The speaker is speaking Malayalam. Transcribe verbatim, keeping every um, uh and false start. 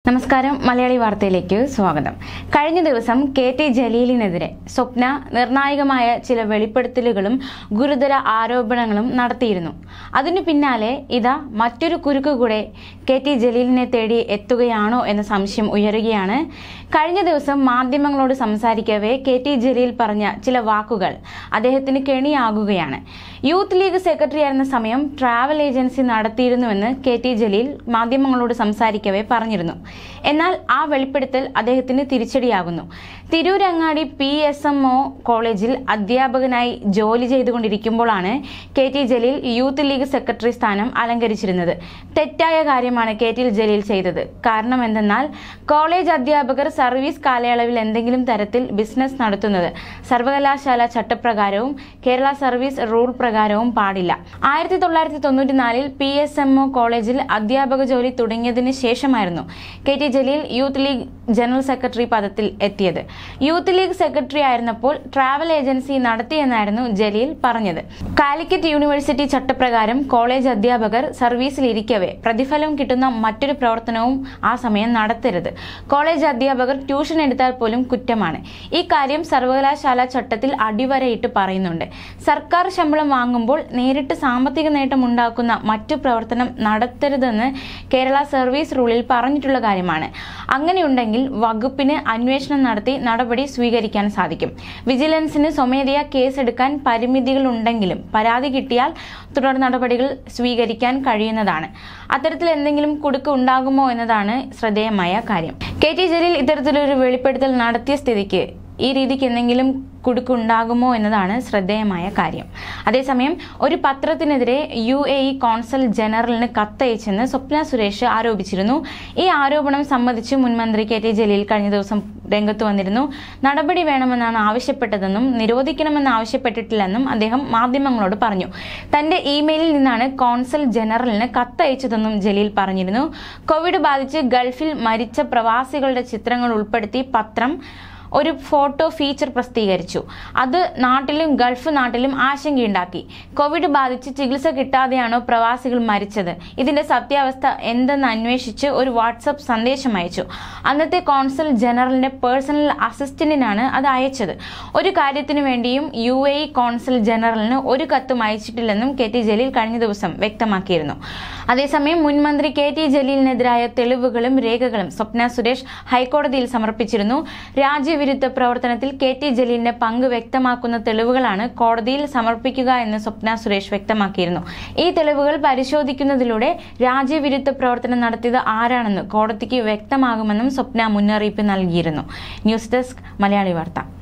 നമസ്കാരം മലയാളി വാർത്തയിലേക്ക് സ്വാഗതം. കഴിഞ്ഞ ദിവസം കെ ടി ജലീലിനെതിരെ സ്വപ്ന നിർണായകമായ ചില വെളിപ്പെടുത്തലുകളും ഗുരുതര ആരോപണങ്ങളും നടത്തിയിരുന്നു. അതിനു പിന്നാലെ ഇതാ മറ്റൊരു കുരുക്ക് കൂടെ കെ ടി ജലീലിനെ തേടി എത്തുകയാണോ എന്ന സംശയം ഉയരുകയാണ്. കഴിഞ്ഞ ദിവസം മാധ്യമങ്ങളോട് സംസാരിക്കവേ കെ ടി ജലീൽ പറഞ്ഞ ചില വാക്കുകൾ അദ്ദേഹത്തിന് കെണിയാകുകയാണ്. യൂത്ത് ലീഗ് സെക്രട്ടറി ആയിരുന്ന സമയം ട്രാവൽ ഏജൻസി നടത്തിയിരുന്നുവെന്ന് കെ ടി ജലീൽ മാധ്യമങ്ങളോട് സംസാരിക്കവേ പറഞ്ഞിരുന്നു. എന്നാൽ ആ വെളിപ്പെടുത്തൽ അദ്ദേഹത്തിന് തിരിച്ചടിയാകുന്നു. Tirurangadi P S M O കോളേജിൽ അധ്യാപകനായി ജോലി ചെയ്തുകൊണ്ടിരിക്കുമ്പോഴാണ് K T Jaleel youth league secretary സ്ഥാനം അലങ്കരിച്ചിരുന്നത്. തെറ്റായ കാര്യമാണ് കെ ടി ജലീൽ ചെയ്തത്. കാരണം എന്തെന്നാൽ കോളേജ് അധ്യാപകർ സർവീസ് കാലയളവിൽ എന്തെങ്കിലും തരത്തിൽ ബിസിനസ് നടത്തുന്നത് സർവകലാശാല ചട്ടപ്രകാരവും കേരള സർവീസ് റൂൾ പ്രകാരവും പാടില്ല. ആയിരത്തി തൊള്ളായിരത്തി തൊണ്ണൂറ്റി നാലിൽ പി എസ് എം ഒ കോളേജിൽ അധ്യാപക ജോലി തുടങ്ങിയതിന് ശേഷമായിരുന്നു K T Jaleel youth league general secretary പദത്തിൽ എത്തിയത്. യൂത്ത് ലീഗ് സെക്രട്ടറി ആയിരുന്നപ്പോൾ ട്രാവൽ ഏജൻസി നടത്തിയെന്നായിരുന്നു ജലീൽ പറഞ്ഞത്. കാലിക്കറ്റ് യൂണിവേഴ്സിറ്റി ചട്ടപ്രകാരം കോളേജ് അധ്യാപകർ സർവീസിലിരിക്കവേ പ്രതിഫലം കിട്ടുന്ന മറ്റൊരു പ്രവർത്തനവും ആ സമയം നടത്തരുത്. കോളേജ് അധ്യാപകർ ട്യൂഷൻ എടുത്താൽ പോലും കുറ്റമാണ്. ഈ കാര്യം സർവകലാശാല ചട്ടത്തിൽ അടിവരയിട്ട് പറയുന്നുണ്ട്. സർക്കാർ ശമ്പളം വാങ്ങുമ്പോൾ നേരിട്ട് സാമ്പത്തിക നേട്ടം ഉണ്ടാക്കുന്ന മറ്റു പ്രവർത്തനം നടത്തരുതെന്ന് കേരള സർവീസ് റൂളിൽ പറഞ്ഞിട്ടുള്ള കാര്യമാണ്. അങ്ങനെയുണ്ടെങ്കിൽ വകുപ്പിന് അന്വേഷണം നടത്തി നടപടി സ്വീകരിക്കാൻ സാധിക്കും. വിജിലൻസിന് സ്വമേധയാ കേസെടുക്കാൻ പരിമിതികൾ ഉണ്ടെങ്കിലും പരാതി കിട്ടിയാൽ തുടർ നടപടികൾ സ്വീകരിക്കാൻ കഴിയുന്നതാണ്. അത്തരത്തിൽ എന്തെങ്കിലും കുടുക്ക് ഉണ്ടാകുമോ എന്നതാണ് ശ്രദ്ധേയമായ കാര്യം. കെ ടി ജലീൽ ഇത്തരത്തിലൊരു വെളിപ്പെടുത്തൽ നടത്തിയ സ്ഥിതിക്ക് ഈ രീതിക്ക് എന്തെങ്കിലും കുടുക്കുണ്ടാകുമോ എന്നതാണ് ശ്രദ്ധേയമായ കാര്യം. അതേസമയം ഒരു പത്രത്തിനെതിരെ യു എ ഇ കോൺസൽ ജനറലിന് കത്തയച്ചെന്ന് സ്വപ്ന സുരേഷ് ആരോപിച്ചിരുന്നു. ഈ ആരോപണം സംബന്ധിച്ച് മുൻമന്ത്രി കെ ടി ജലീൽ കഴിഞ്ഞ ദിവസം രംഗത്ത് വന്നിരുന്നു. നടപടി വേണമെന്നാണ് ആവശ്യപ്പെട്ടതെന്നും നിരോധിക്കണമെന്ന് ആവശ്യപ്പെട്ടിട്ടില്ലെന്നും അദ്ദേഹം മാധ്യമങ്ങളോട് പറഞ്ഞു. തന്റെ ഇമെയിലിൽ നിന്നാണ് കോൺസൽ ജനറലിന് കത്തയച്ചതെന്നും ജലീൽ പറഞ്ഞിരുന്നു. കോവിഡ് ബാധിച്ച് ഗൾഫിൽ മരിച്ച പ്രവാസികളുടെ ചിത്രങ്ങൾ ഉൾപ്പെടുത്തി പത്രം ഒരു ഫോട്ടോ ഫീച്ചർ പ്രസിദ്ധീകരിച്ചു. അത് നാട്ടിലും ഗൾഫ് നാട്ടിലും ആശങ്കയുണ്ടാക്കി. കോവിഡ് ബാധിച്ച് ചികിത്സ കിട്ടാതെയാണോ പ്രവാസികൾ മരിച്ചത്? ഇതിന്റെ സത്യാവസ്ഥ എന്തെന്ന് അന്വേഷിച്ച് ഒരു വാട്സപ്പ് സന്ദേശം അയച്ചു. അന്നത്തെ കോൺസൽ ജനറലിന്റെ പേഴ്സണൽ അസിസ്റ്റന്റിനാണ് അത് അയച്ചത്. ഒരു കാര്യത്തിനു വേണ്ടിയും യു എ ഇ കോൺസൽ ജനറലിന് ഒരു കത്തും അയച്ചിട്ടില്ലെന്നും കെ ടി ജലീൽ കഴിഞ്ഞ ദിവസം വ്യക്തമാക്കിയിരുന്നു. അതേസമയം മുൻമന്ത്രി കെ ടി ജലീലിനെതിരായ തെളിവുകളും രേഖകളും സ്വപ്ന സുരേഷ് ഹൈക്കോടതിയിൽ സമർപ്പിച്ചിരുന്നു. രാജ്യവിരുദ്ധ പ്രവർത്തനത്തിൽ കെ ടി ജലീലിന്റെ പങ്ക് വ്യക്തമാക്കുന്ന തെളിവുകളാണ് കോടതിയിൽ സമർപ്പിക്കുക എന്ന് സ്വപ്ന സുരേഷ് വ്യക്തമാക്കിയിരുന്നു. ഈ തെളിവുകൾ പരിശോധിക്കുന്നതിലൂടെ രാജ്യവിരുദ്ധ പ്രവർത്തനം നടത്തിയത് ആരാണെന്ന് കോടതിക്ക് വ്യക്തമാകുമെന്നും സ്വപ്ന മുന്നറിയിപ്പ് നൽകിയിരുന്നു. ന്യൂസ് ഡെസ്ക് മലയാളി വാർത്ത.